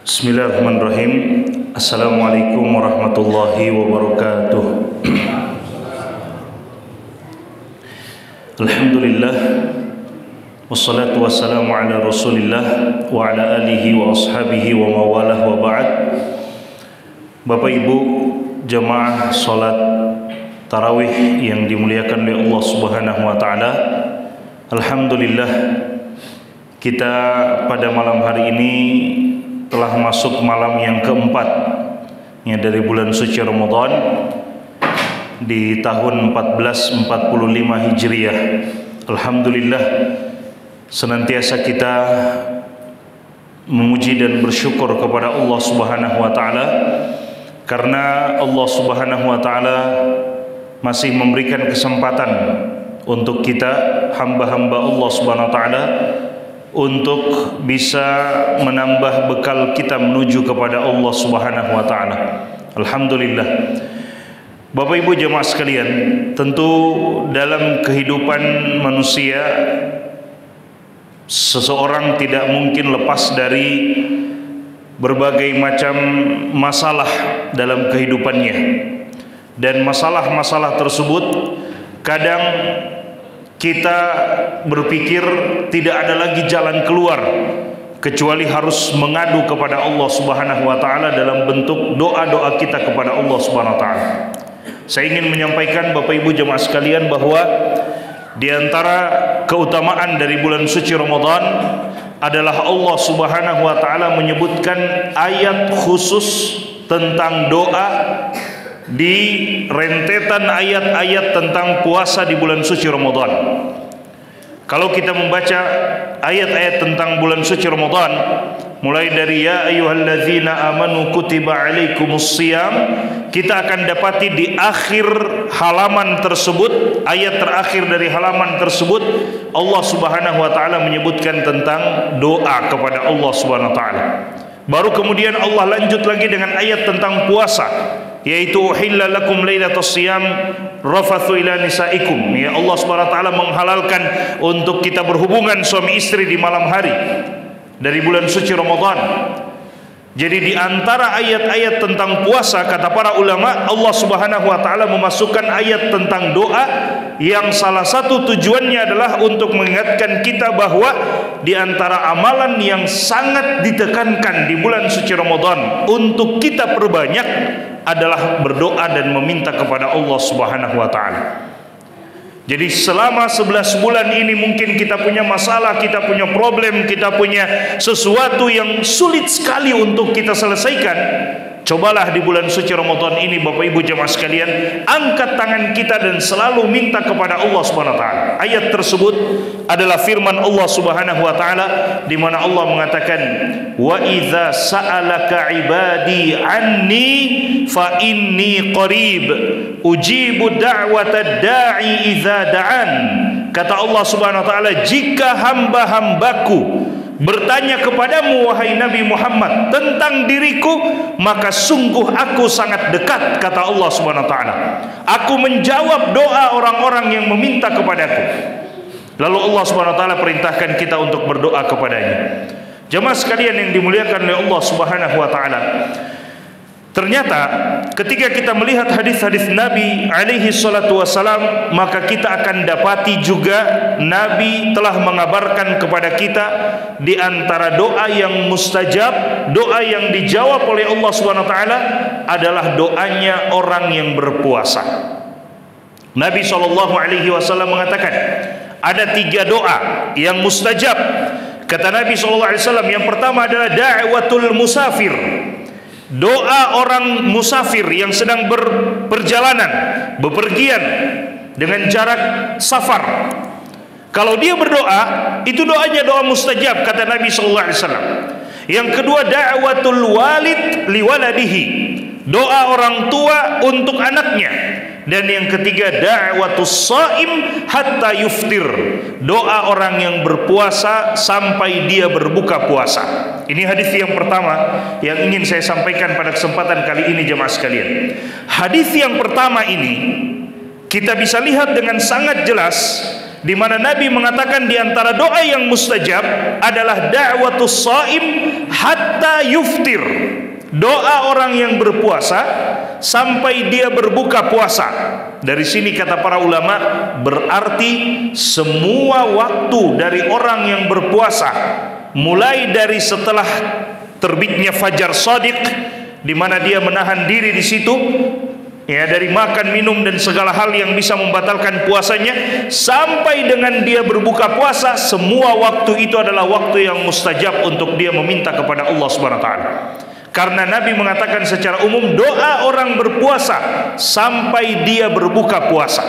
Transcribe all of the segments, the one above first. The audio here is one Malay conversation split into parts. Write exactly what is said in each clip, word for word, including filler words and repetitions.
Bismillahirrahmanirrahim. Assalamualaikum warahmatullahi wabarakatuh. Alhamdulillah, wassalatu wassalamu ala rasulillah wa ala alihi wa ashabihi wa mawalah wa ba'd. Bapak Ibu jamaah salat tarawih yang dimuliakan oleh Allah Subhanahu wa taala, alhamdulillah kita pada malam hari ini telah masuk malam yang keempat ya, dari bulan suci Ramadan di tahun empat belas empat puluh lima Hijriah. Alhamdulillah, senantiasa kita memuji dan bersyukur kepada Allah Subhanahu wa taala karena Allah Subhanahu wa taala masih memberikan kesempatan untuk kita hamba-hamba Allah Subhanahu wa taala untuk bisa menambah bekal kita menuju kepada Allah Subhanahu wa taala. Alhamdulillah. Bapak Ibu jemaah sekalian, tentu dalam kehidupan manusia seseorang tidak mungkin lepas dari berbagai macam masalah dalam kehidupannya. Dan masalah-masalah tersebut kadang kita berpikir tidak ada lagi jalan keluar kecuali harus mengadu kepada Allah Subhanahu wa taala dalam bentuk doa-doa kita kepada Allah Subhanahu wa taala. Saya ingin menyampaikan Bapak Ibu jemaah sekalian bahwa di antara keutamaan dari bulan suci Ramadan adalah Allah Subhanahu wa taala menyebutkan ayat khusus tentang doa di rentetan ayat-ayat tentang puasa di bulan suci Ramadan. Kalau kita membaca ayat-ayat tentang bulan suci Ramadan, mulai dari ya ayyuhalladzina amanu kutiba alaikumus shiyam, kita akan dapati di akhir halaman tersebut, ayat terakhir dari halaman tersebut, Allah Subhanahu wa taala menyebutkan tentang doa kepada Allah Subhanahu wa taala. Baru kemudian Allah lanjut lagi dengan ayat tentang puasa, yaitu uhilla lakum lailatus shiyam rafathu ila nisaikum. Ya, Allah Subhanahu wa taala menghalalkan untuk kita berhubungan suami istri di malam hari dari bulan suci Ramadan. Jadi di antara ayat-ayat tentang puasa, kata para ulama, Allah Subhanahu wa taala memasukkan ayat tentang doa yang salah satu tujuannya adalah untuk mengingatkan kita bahwa di antara amalan yang sangat ditekankan di bulan suci Ramadan untuk kita perbanyak adalah berdoa dan meminta kepada Allah Subhanahu wa taala. Jadi selama sebelas bulan ini mungkin kita punya masalah, kita punya problem, kita punya sesuatu yang sulit sekali untuk kita selesaikan. Cobalah di bulan suci Ramadan ini Bapak Ibu jemaah sekalian, angkat tangan kita dan selalu minta kepada Allah Subhanahu wa taala. Ayat tersebut adalah firman Allah Subhanahu wa taala di mana Allah mengatakan, "Wa idza sa'alaka 'ibadi 'anni fa inni qarib ujibu da'watad da'i idza da'an." Kata Allah Subhanahu wa taala, jika hamba-hambaku bertanya kepadamu wahai Nabi Muhammad tentang diriku, maka sungguh aku sangat dekat, kata Allah Subhanahu wa taala. Aku menjawab doa orang-orang yang meminta kepadaku. Lalu Allah Subhanahu wa taala perintahkan kita untuk berdoa kepadanya. Jemaah sekalian yang dimuliakan oleh Allah Subhanahu wa taala, ternyata ketika kita melihat hadis-hadis Nabi alaihi salatu wassalam, maka kita akan dapati juga Nabi telah mengabarkan kepada kita di antara doa yang mustajab, doa yang dijawab oleh Allah Subhanahu wa taala adalah doanya orang yang berpuasa. Nabi shallallahu alaihi wasallam mengatakan ada tiga doa yang mustajab. Kata Nabi shallallahu alaihi wasallam, yang pertama adalah da'watul musafir, doa orang musafir yang sedang berperjalanan, bepergian dengan jarak safar. Kalau dia berdoa, itu doanya doa mustajab, kata Nabi shallallahu alaihi wasallam. Yang kedua, da'watul walid liwaladihi, doa orang tua untuk anaknya. Dan yang ketiga, da'watus shaim hatta yuftir, doa orang yang berpuasa sampai dia berbuka puasa. Ini hadis yang pertama yang ingin saya sampaikan pada kesempatan kali ini jemaah sekalian. Hadis yang pertama ini kita bisa lihat dengan sangat jelas di mana Nabi mengatakan di antara doa yang mustajab adalah da'watus shaim hatta yuftir. Doa orang yang berpuasa sampai dia berbuka puasa. Dari sini kata para ulama, berarti semua waktu dari orang yang berpuasa, mulai dari setelah terbitnya fajar shadiq, di mana dia menahan diri di situ, ya, dari makan, minum dan segala hal yang bisa membatalkan puasanya, sampai dengan dia berbuka puasa, semua waktu itu adalah waktu yang mustajab untuk dia meminta kepada Allah Subhanahu wa taala. Karena Nabi mengatakan secara umum doa orang berpuasa sampai dia berbuka puasa.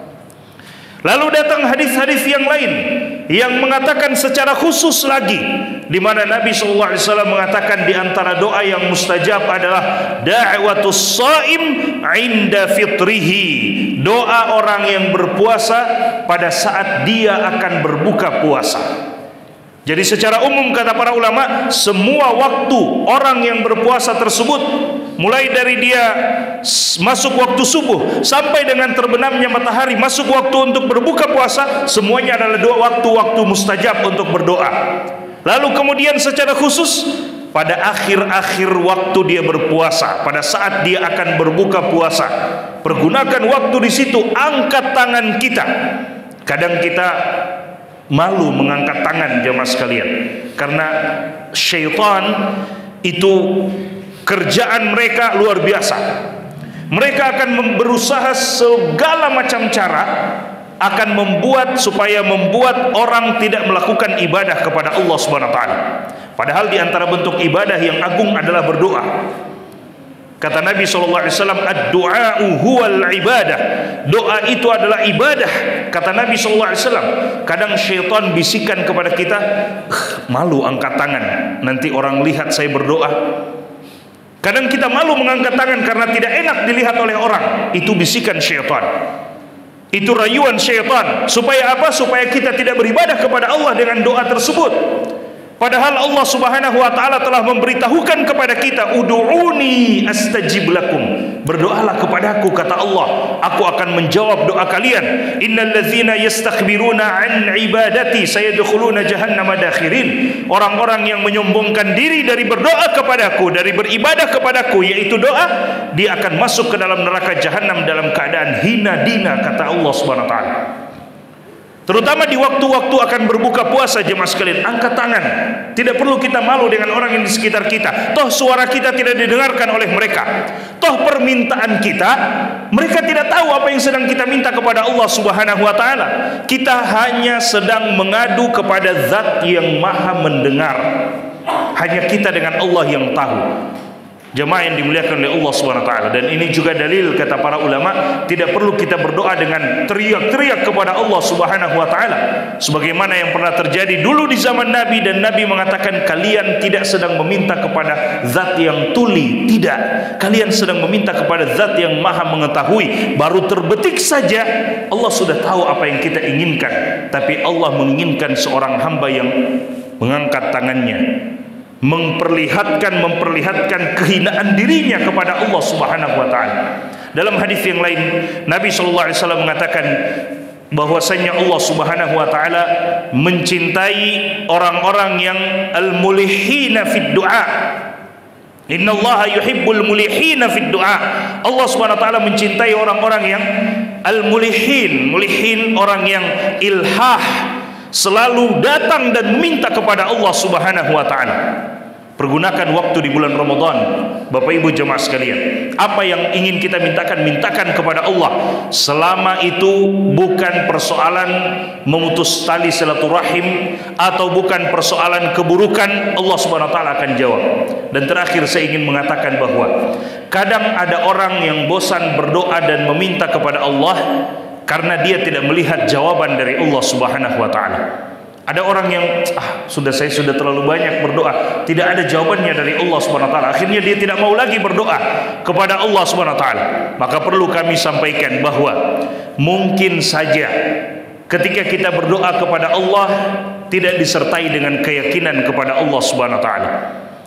Lalu datang hadis-hadis yang lain yang mengatakan secara khusus lagi, di mana Nabi shallallahu alaihi wasallam mengatakan di antara doa yang mustajab adalah da'watus shaim 'inda fitrihi. Doa orang yang berpuasa pada saat dia akan berbuka puasa. Jadi secara umum kata para ulama, semua waktu orang yang berpuasa tersebut, mulai dari dia masuk waktu subuh sampai dengan terbenamnya matahari masuk waktu untuk berbuka puasa, semuanya adalah dua waktu-waktu mustajab untuk berdoa. Lalu kemudian secara khusus pada akhir-akhir waktu dia berpuasa, pada saat dia akan berbuka puasa, pergunakan waktu di situ, angkat tangan kita. Kadang kita malu mengangkat tangan, jemaah sekalian, karena syaitan itu kerjaan mereka luar biasa. Mereka akan berusaha segala macam cara akan membuat supaya membuat orang tidak melakukan ibadah kepada Allah Subhanahu wa taala. Padahal di antara bentuk ibadah yang agung adalah berdoa. Kata Nabi shallallahu alaihi wasallam, ad-du'a'u huwal ibadah. Doa itu adalah ibadah. Kata Nabi shallallahu alaihi wasallam. Kadang syaitan bisikan kepada kita, malu angkat tangan, nanti orang lihat saya berdoa. Kadang kita malu mengangkat tangan karena tidak enak dilihat oleh orang. Itu bisikan syaitan, itu rayuan syaitan. Supaya apa? Supaya kita tidak beribadah kepada Allah dengan doa tersebut. Padahal Allah Subhanahu wa taala telah memberitahukan kepada kita, ud'uni astajib lakum. Berdoalah kepadaku, kata Allah, aku akan menjawab doa kalian. Innal ladzina yastakbiruna an ibadati sayadkhuluna jahannama dakhirin. Orang-orang yang menyombongkan diri dari berdoa kepadaku, dari beribadah kepadaku, yaitu doa, dia akan masuk ke dalam neraka jahanam dalam keadaan hina dina, kata Allah Subhanahu wa taala. Terutama di waktu-waktu akan berbuka puasa, jemaah sekalian, angkat tangan. Tidak perlu kita malu dengan orang yang di sekitar kita. Toh suara kita tidak didengarkan oleh mereka. Toh permintaan kita, mereka tidak tahu apa yang sedang kita minta kepada Allah Subhanahu wa taala. Kita hanya sedang mengadu kepada Zat yang Maha mendengar. Hanya kita dengan Allah yang tahu. Jemaah yang dimuliakan oleh Allah Subhanahu wa taala. Dan ini juga dalil kata para ulama, tidak perlu kita berdoa dengan teriak-teriak kepada Allah Subhanahu wa taala sebagaimana yang pernah terjadi dulu di zaman Nabi, dan Nabi mengatakan kalian tidak sedang meminta kepada Zat yang tuli, tidak. Kalian sedang meminta kepada Zat yang Maha mengetahui. Baru terbetik saja Allah sudah tahu apa yang kita inginkan. Tapi Allah menginginkan seorang hamba yang mengangkat tangannya, memperlihatkan memperlihatkan kehinaan dirinya kepada Allah Subhanahu wa taala. Dalam hadis yang lain Nabi sallallahu alaihi wasallam mengatakan bahwasanya Allah Subhanahu wa taala mencintai orang-orang yang al-mulihina fid du'a. Innallaha yuhibbul mulihina fid du'a. Allah Subhanahu wa taala mencintai orang-orang yang al-mulihin. Mulihin orang yang ilhah, selalu datang dan meminta kepada Allah Subhanahu wa taala. Pergunakan waktu di bulan Ramadan, Bapak Ibu jemaah sekalian. Apa yang ingin kita mintakan, mintakan kepada Allah. Selama itu bukan persoalan memutus tali silaturahim atau bukan persoalan keburukan, Allah Subhanahu wa taala akan jawab. Dan terakhir saya ingin mengatakan bahwa kadang ada orang yang bosan berdoa dan meminta kepada Allah karena dia tidak melihat jawaban dari Allah Subhanahu wa taala. Ada orang yang ah, sudah saya sudah terlalu banyak berdoa, tidak ada jawabannya dari Allah Subhanahu wa taala. Akhirnya dia tidak mau lagi berdoa kepada Allah Subhanahu wa taala. Maka perlu kami sampaikan bahwa mungkin saja ketika kita berdoa kepada Allah tidak disertai dengan keyakinan kepada Allah Subhanahu wa taala.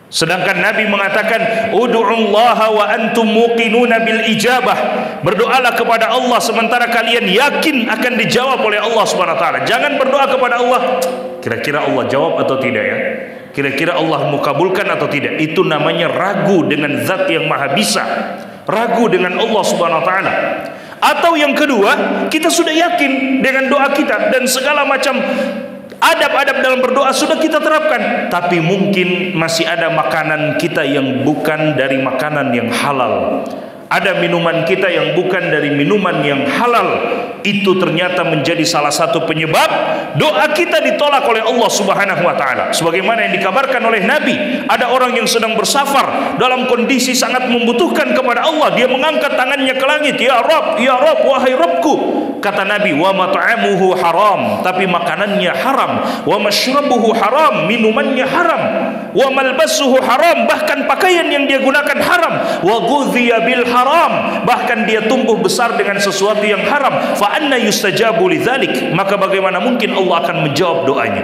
Sedangkan Nabi mengatakan, ud'ullaha wa antum muqinuna bil ijabah. Berdoalah kepada Allah sementara kalian yakin akan dijawab oleh Allah Subhanahu wa taala. Jangan berdoa kepada Allah, kira-kira Allah jawab atau tidak ya? Kira-kira Allah mengabulkan atau tidak? Itu namanya ragu dengan zat yang maha bisa. Ragu dengan Allah Subhanahu wa taala. Atau yang kedua, kita sudah yakin dengan doa kita dan segala macam adab-adab dalam berdoa sudah kita terapkan, tapi mungkin masih ada makanan kita yang bukan dari makanan yang halal, ada minuman kita yang bukan dari minuman yang halal. Itu ternyata menjadi salah satu penyebab doa kita ditolak oleh Allah Subhanahu wa taala. Sebagaimana yang dikabarkan oleh Nabi, ada orang yang sedang bersafar dalam kondisi sangat membutuhkan kepada Allah, dia mengangkat tangannya ke langit, ya Rabb, ya Rabb, wahai Rabbku. Kata Nabi, wa mat'amuhu haram, tapi makanannya haram, wa mashrabuhu haram, minumannya haram, wa malbasuhu haram, bahkan pakaian yang dia gunakan haram, wa ghudhiya bil haram, bahkan dia tumbuh besar dengan sesuatu yang haram. Fa anna yustajabu lidzalik, maka bagaimana mungkin Allah akan menjawab doanya?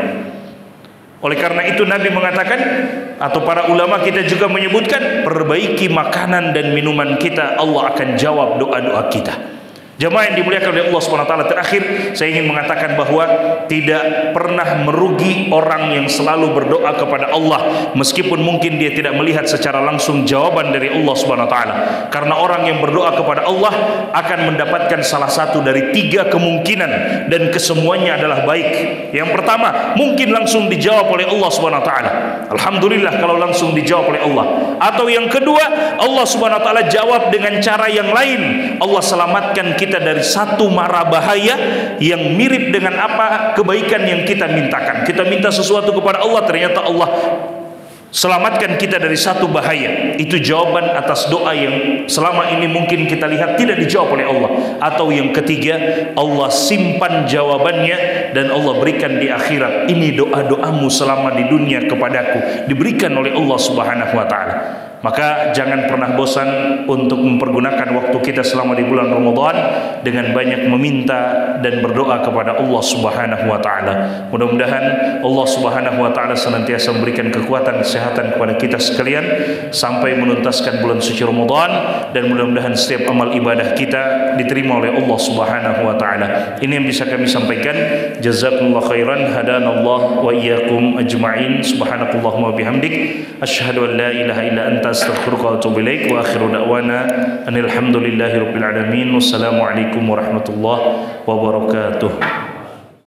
Oleh karena itu Nabi mengatakan, atau para ulama kita juga menyebutkan, perbaiki makanan dan minuman kita, Allah akan jawab doa-doa kita. Jemaah yang dimuliakan oleh Allah Subhanahu wa taala, terakhir saya ingin mengatakan bahwa tidak pernah merugi orang yang selalu berdoa kepada Allah meskipun mungkin dia tidak melihat secara langsung jawaban dari Allah Subhanahu wa taala. Karena orang yang berdoa kepada Allah akan mendapatkan salah satu dari tiga kemungkinan dan kesemuanya adalah baik. Yang pertama, mungkin langsung dijawab oleh Allah Subhanahu wa taala. Alhamdulillah kalau langsung dijawab oleh Allah. Atau yang kedua, Allah Subhanahu wa taala jawab dengan cara yang lain. Allah selamatkan kita kita dari satu mara bahaya yang mirip dengan apa kebaikan yang kita mintakan. Kita minta sesuatu kepada Allah, ternyata Allah selamatkan kita dari satu bahaya. Itu jawaban atas doa yang selama ini mungkin kita lihat tidak dijawab oleh Allah. Atau yang ketiga, Allah simpan jawabannya dan Allah berikan di akhirat. Ini doa-doamu selama di dunia kepadaku, diberikan oleh Allah Subhanahu wa taala. Maka jangan pernah bosan untuk mempergunakan waktu kita selama di bulan Ramadan dengan banyak meminta dan berdoa kepada Allah Subhanahu wa taala. Mudah-mudahan Allah Subhanahu wa taala senantiasa memberikan kekuatan kesehatan kepada kita sekalian sampai menuntaskan bulan suci Ramadan, dan mudah-mudahan setiap amal ibadah kita diterima oleh Allah Subhanahu wa taala. Ini yang bisa kami sampaikan. Jazakumullah khairan, hadanallah wa iyyakum ajma'in. Subhanakallahumma wa bihamdik, asyhadu an la ilaha illa anta astaghfiruka wa atubu ilaik, wa akhiru da'wana anil hamdulillahi rabbil alamin. Wassalamu alaikum warahmatullahi wabarakatuh.